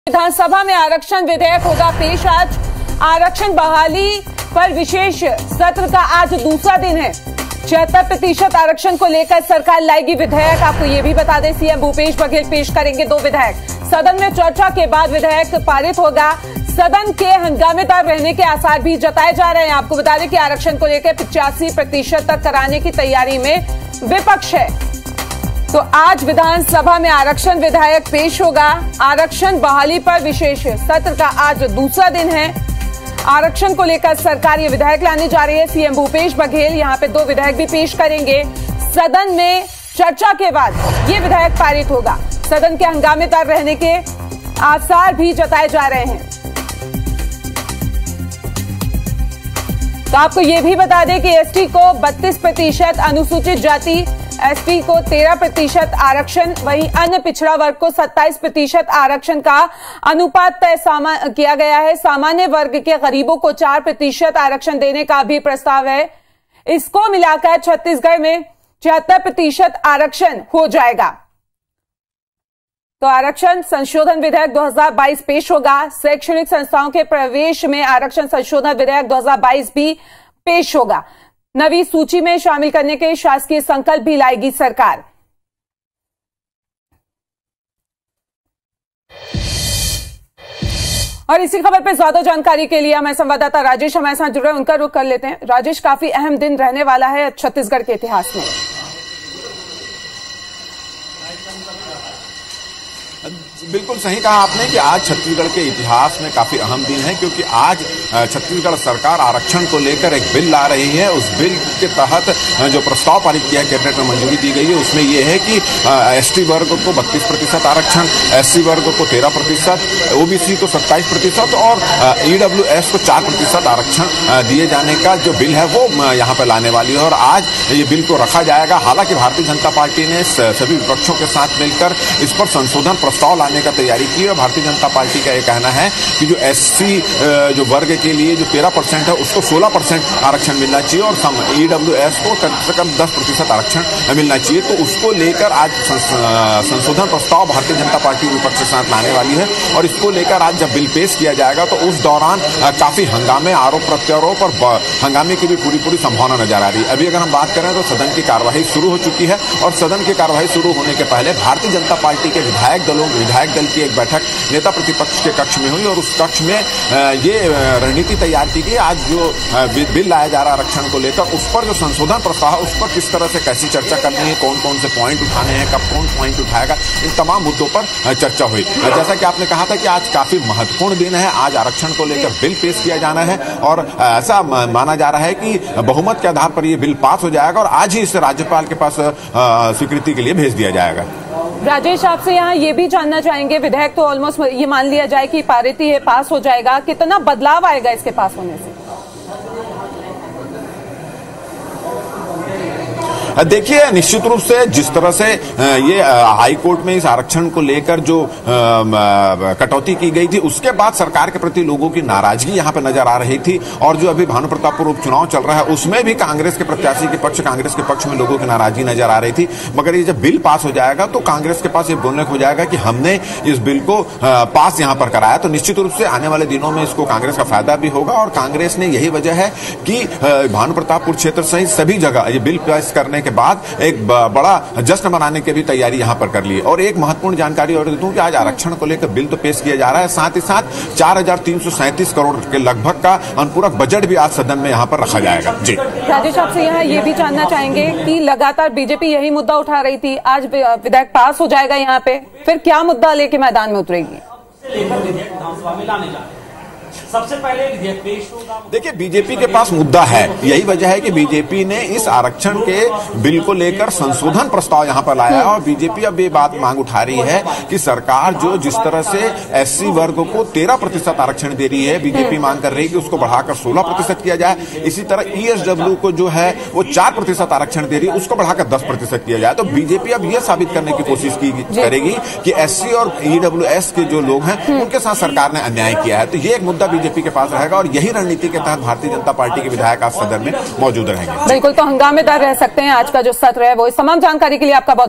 विधानसभा में आरक्षण विधेयक होगा पेश। आज आरक्षण बहाली पर विशेष सत्र का आज दूसरा दिन है। 76% आरक्षण को लेकर सरकार लाएगी विधेयक। आपको ये भी बता दें, सीएम भूपेश बघेल पेश करेंगे 2 विधेयक। सदन में चर्चा के बाद विधेयक पारित होगा। सदन के हंगामेदार रहने के आसार भी जताए जा रहे हैं। आपको बता दें कि आरक्षण को लेकर 85% तक कराने की तैयारी में विपक्ष है। तो आज विधानसभा में आरक्षण विधेयक पेश होगा। आरक्षण बहाली पर विशेष सत्र का आज दूसरा दिन है। आरक्षण को लेकर सरकार ये विधेयक लाने जा रही है। सीएम भूपेश बघेल यहां पे 2 विधेयक भी पेश करेंगे। सदन में चर्चा के बाद ये विधेयक पारित होगा। सदन के हंगामेदार रहने के आसार भी जताए जा रहे हैं। तो आपको ये भी बता दें कि एसटी को 32%, अनुसूचित जाति एसटी को 13% आरक्षण, वहीं अन्य पिछड़ा वर्ग को 27% आरक्षण का अनुपात तय किया गया है। सामान्य वर्ग के गरीबों को 4% आरक्षण देने का भी प्रस्ताव है। इसको मिलाकर छत्तीसगढ़ में 76% आरक्षण हो जाएगा। तो आरक्षण संशोधन विधेयक 2022 पेश होगा। शैक्षणिक संस्थाओं के प्रवेश में आरक्षण संशोधन विधेयक 2022 भी पेश होगा। नवी सूची में शामिल करने के शासकीय संकल्प भी लाएगी सरकार। और इसी खबर पर ज्यादा जानकारी के लिए हमारे संवाददाता राजेश हमारे साथ जुड़ रहे हैं, उनका रुख कर लेते हैं। राजेश, काफी अहम दिन रहने वाला है छत्तीसगढ़ के इतिहास में। बिल्कुल सही कहा आपने कि आज छत्तीसगढ़ के इतिहास में काफी अहम दिन है, क्योंकि आज छत्तीसगढ़ सरकार आरक्षण को लेकर एक बिल ला रही है। उस बिल के तहत जो प्रस्ताव पारित किया है, कैबिनेट में मंजूरी दी गई है, उसमें यह है कि एसटी वर्ग को 32% आरक्षण, एससी वर्ग को 13%, ओबीसी को 27% और ईडब्ल्यूएस को 4% आरक्षण दिए जाने का जो बिल है वो यहाँ पर लाने वाली है। और आज ये बिल को रखा जाएगा। हालांकि भारतीय जनता पार्टी ने सभी विपक्षों के साथ मिलकर इस पर संशोधन प्रस्ताव लाने का तैयारी की है। भारतीय जनता पार्टी का यह कहना है कि जो एससी जो वर्ग के लिए जो 13% है, उसको 16% आरक्षण मिलना चाहिए और ईडब्ल्यूएस को कम से कम 10% आरक्षण मिलना चाहिए। तो उसको लेकर आज संशोधन प्रस्ताव भारतीय जनता पार्टी विपक्ष के साथ लाने वाली है। और इसको लेकर आज जब बिल पेश किया जाएगा तो उस दौरान काफी हंगामे, आरोप प्रत्यारोप और हंगामे की भी पूरी संभावना नजर आ रही है। अभी अगर हम बात करें तो सदन की कार्यवाही शुरू हो चुकी है और सदन की कार्यवाही शुरू होने के पहले भारतीय जनता पार्टी के विधायक दल की एक बैठक नेता प्रतिपक्ष के कक्ष में हुई और उस कक्ष में ये रणनीति तैयार की गई। आज जो बिल लाया जा रहा है आरक्षण को लेकर, उस पर जो संशोधन प्रस्ताव है उस पर किस तरह से कैसी चर्चा करनी है, कौन कौन से पॉइंट उठाने हैं, कब कौन पॉइंट उठाएगा, इन तमाम मुद्दों पर चर्चा हुई। जैसा कि आपने कहा था कि आज काफी महत्वपूर्ण दिन है। आज आरक्षण को लेकर बिल पेश किया जाना है और ऐसा माना जा रहा है कि बहुमत के आधार पर यह बिल पास हो जाएगा और आज ही इसे राज्यपाल के पास स्वीकृति के लिए भेज दिया जाएगा। राजेश, आपसे यहाँ ये भी जानना चाहेंगे, विधेयक तो ऑलमोस्ट ये मान लिया जाए कि पारित ही है, पास हो जाएगा, कितना बदलाव आएगा इसके पास होने से? देखिए, निश्चित रूप से जिस तरह से ये हाई कोर्ट में इस आरक्षण को लेकर जो कटौती की गई थी, उसके बाद सरकार के प्रति लोगों की नाराजगी यहां पर नजर आ रही थी। और जो अभी भानु प्रतापपुर उपचुनाव चल रहा है उसमें भी कांग्रेस के प्रत्याशी के पक्ष, कांग्रेस के पक्ष में लोगों की नाराजगी नजर आ रही थी। मगर ये जब बिल पास हो जाएगा तो कांग्रेस के पास ये बोलने को हो जाएगा कि हमने इस बिल को पास यहां पर कराया। तो निश्चित रूप से आने वाले दिनों में इसको कांग्रेस का फायदा भी होगा। और कांग्रेस ने यही वजह है कि भानु प्रतापपुर क्षेत्र सहित सभी जगह ये बिल पास करने के बाद एक बड़ा जश्न मनाने की भी तैयारी यहां पर कर ली। और एक महत्वपूर्ण जानकारी और दूं कि आज आरक्षण को लेकर बिल तो पेश किया जा रहा है, साथ ही साथ 4337 करोड़ के लगभग का अनुपूरक बजट भी आज सदन में यहां पर रखा जाएगा। जी राजेश, आपसे यहाँ ये भी जानना चाहेंगे कि लगातार बीजेपी यही मुद्दा उठा रही थी, आज विधेयक पास हो जाएगा यहाँ पे, फिर क्या मुद्दा लेके मैदान में उतरेगी? सबसे पहले विधेयक पेश होगा। देखिए, बीजेपी के पास मुद्दा है। यही वजह है कि बीजेपी ने इस आरक्षण के बिल को लेकर संशोधन प्रस्ताव यहां पर लाया है। और बीजेपी अब ये बात मांग उठा रही है कि सरकार जो जिस तरह से एससी वर्ग को 13% आरक्षण दे रही है, बीजेपी मांग कर रही है कि उसको बढ़ाकर 16% किया जाए। इसी तरह ईएसडब्ल्यू को जो है वो 4% आरक्षण दे रही है, उसको बढ़ाकर 10% किया जाए। तो बीजेपी अब यह साबित करने की कोशिश करेगी कि एससी और ईडब्ल्यूएस के जो लोग हैं उनके साथ सरकार ने अन्याय किया है। तो ये एक मुद्दा बीजेपी के पास रहेगा और यही रणनीति के तहत भारतीय जनता पार्टी के विधायक आज सदन में मौजूद रहेंगे। बिल्कुल, तो हंगामेदार रह सकते हैं आज का जो सत्र है वो। इस तमाम जानकारी के लिए आपका बहुत